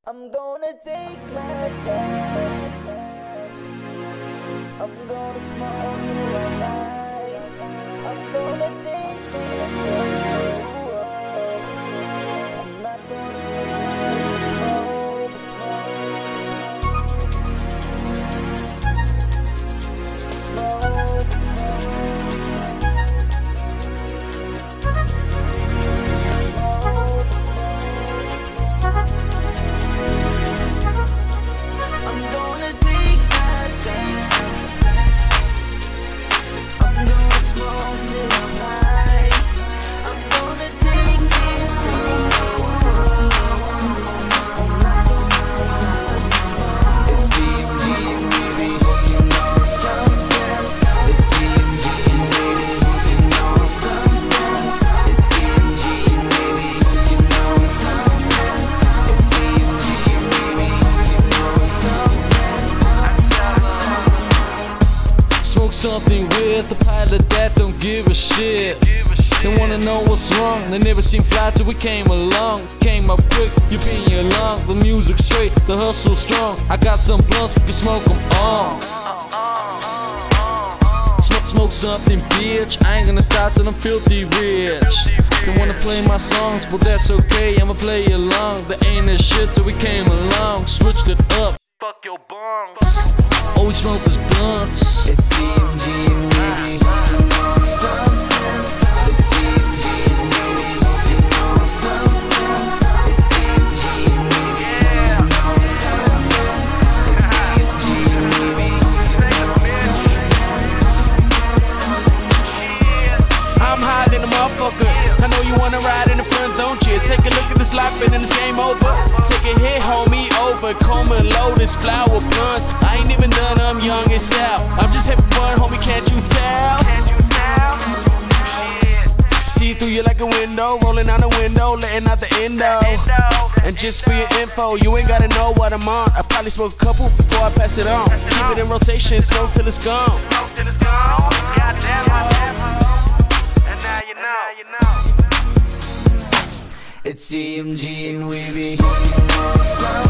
I'm gonna take my time. I'm gonna smoke till I'm high. I'm gonna take this slow. I'm not gonna rush the smoke. Something with a pilot that don't give a shit. They wanna know what's wrong, they never seen fly till we came along. Came up quick, you been along. The music straight, the hustle strong. I got some blunts, we can smoke them all. Smoke something, bitch. I ain't gonna stop till I'm filthy rich. They wanna play my songs, but that's okay, I'ma play along. There ain't that shit till we came along. Switched it up. Fuck your bong. All we smoke is blunts. It's EMG and we smoking on something. It's EMG and we smoking on something. It's EMG and we smoking on something. It's EMG and we smoking on something. I'm hot in the motherfucker. I know you wanna ride in the front, don't you? Take a look at this life and then it's game over. Take a hit, hold me over. Coma low, this flower blunts. I ain't even done, I'm young as hell. I'm just having fun, homie, can't you tell? See through you like a window, rolling out the window, letting out the endo. And just for your info, you ain't gotta know what I'm on. I probably smoke a couple before I pass it on. Keep it in rotation, smoke till it's gone. It's EMG and we be smoking on something.